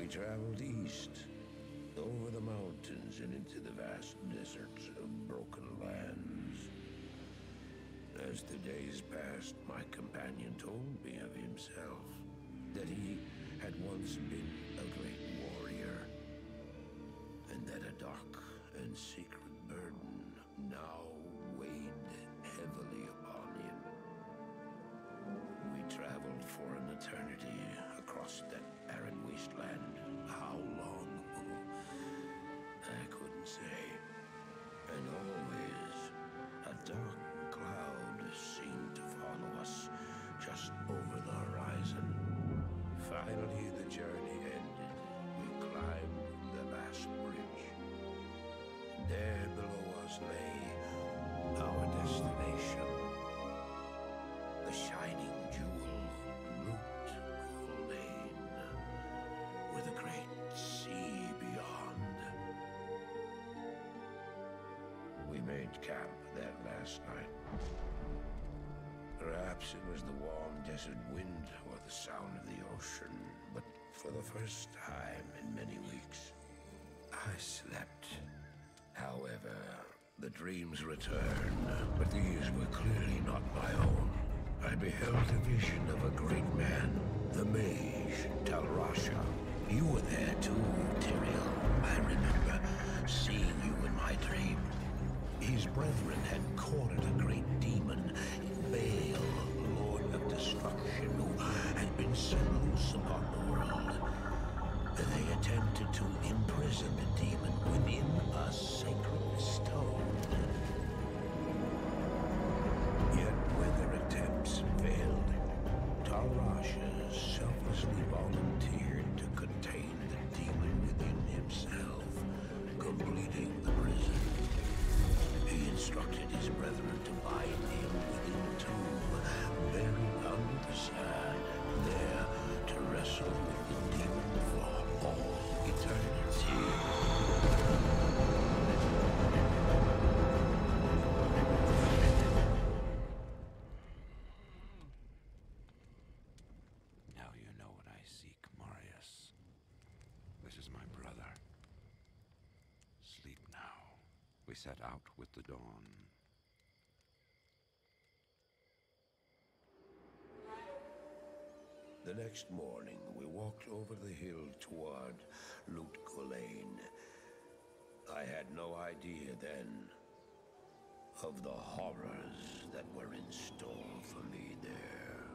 We traveled east, over the mountains and into the vast deserts of broken lands. As the days passed, my companion told me of himself, that he had once been a great warrior, and that a dark and secret burden now weighed heavily upon him. We traveled for an eternity across that arid wasteland. How long? I couldn't say. And always, a dark cloud seemed to follow us just over the horizon. Finally, the journey ended. We climbed the last bridge. There below us lay our destination. The shining jewel, Loot Lane, with a great sea beyond. We made camp that last night. Perhaps it was the warm desert wind or the sound of the ocean, but for the first time in many weeks, I slept. However, the dreams returned, but these were clearly not my own. I beheld a vision of a great man, the mage, Talrasha. You were there too, Tyrael. I remember seeing you in my dream. His brethren had cornered a great demon, Baal, Lord of Destruction, who had been set loose upon the world. They attempted to imprison the demon within a sacred stone. Yet when their attempts failed, Talrasha selflessly volunteered to contain the demon within himself, completing the prison. He instructed his brethren to bind him within a tomb, buried under the sand, there to wrestle with the demon for all eternity. Now you know what I seek, Marius. This is my brother. Sleep now. We set out with the dawn. The next morning, we walked over the hill toward Loot Lane. I had no idea then of the horrors that were in store for me there.